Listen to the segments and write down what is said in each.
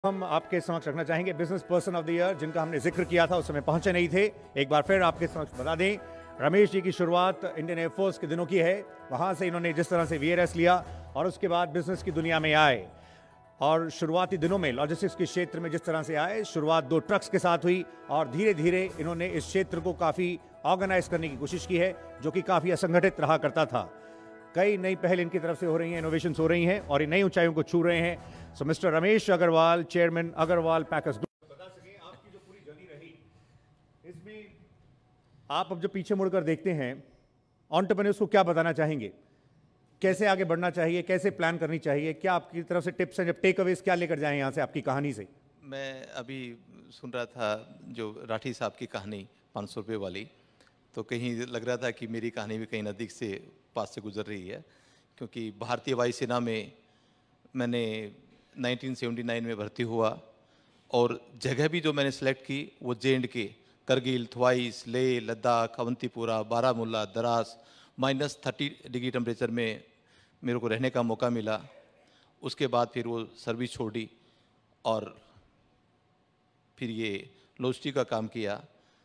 हम आपके समक्ष रखना चाहेंगे business person of the year, जिनका हमने जिक्र किया था, उस समय पहुंचे नहीं थे। एक बार फिर आपके समक्ष बता दें, रमेश जी की शुरुआत इंडियन एयरफोर्स के दिनों की है। वहां से इन्होंने जिस तरह से वीआरएस लिया और उसके बाद बिजनेस की दुनिया में आए और शुरुआती दिनों में लॉजिस्टिक्स के क्षेत्र में जिस तरह से आए, शुरुआत 2 ट्रक्स के साथ हुई और धीरे धीरे इन्होंने इस क्षेत्र को काफ़ी ऑर्गेनाइज करने की कोशिश की है, जो कि काफ़ी असंगठित रहा करता था। कई नई पहल इनकी तरफ से हो रही हैं, इनोवेशंस हो रही हैं और इन नई ऊंचाइयों को छू रहे हैं। So mister Ramesh Agarwal, chairman Agarwal packers group, बता सकें आपकी जो पूरी जर्नी रही, इसमें आप अब जो पीछे मुड़कर देखते हैं, एंटरप्रेन्योर्स को क्या बताना चाहेंगे? कैसे आगे बढ़ना चाहिए, कैसे प्लान करनी चाहिए? क्या आपकी तरफ से टिप्स हैं, जब टेक अवेज क्या लेकर जाएं यहाँ से आपकी कहानी से? मैं अभी सुन रहा था जो राठी साहब की कहानी 500 रुपये वाली, तो कहीं लग रहा था कि मेरी कहानी भी कहीं नज़दीक से पास से गुजर रही है, क्योंकि भारतीय वायुसेना में मैंने 1979 में भर्ती हुआ और जगह भी जो मैंने सेलेक्ट की वो J&K, Kargil, Thoise, Leh, Ladakh, Awantipora, Baramulla, Dras, -30 degree temperature में मेरे को रहने का मौका मिला। उसके बाद फिर वो सर्विस छोड़ी और फिर ये लॉजिस्टिक का काम किया।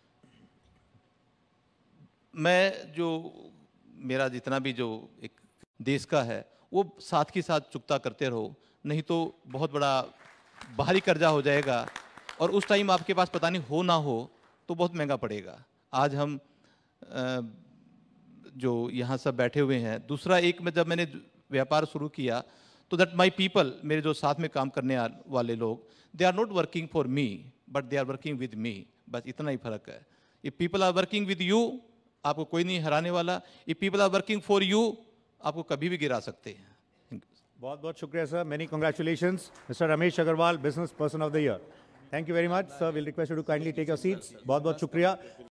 मैं जो मेरा जितना भी जो एक देश का है वो साथ के साथ चुकता करते रहो, नहीं तो बहुत बड़ा भारी कर्जा हो जाएगा और उस टाइम आपके पास पता नहीं हो ना हो तो बहुत महंगा पड़ेगा। आज हम जो यहाँ सब बैठे हुए हैं, दूसरा एक में जब मैंने व्यापार शुरू किया तो दैट माई पीपल, मेरे जो साथ में काम करने वाले लोग, they are not working for me but they are working with me. बस इतना ही फर्क है। If people are working with you, आपको कोई नहीं हराने वाला। If people are working for you, आपको कभी भी गिरा सकते हैं। बहुत बहुत शुक्रिया sir, many congratulations mister Ramesh Agarwal, business person of the year. Thank you very much sir, will request you to kindly take your seats. बहुत बहुत शुक्रिया।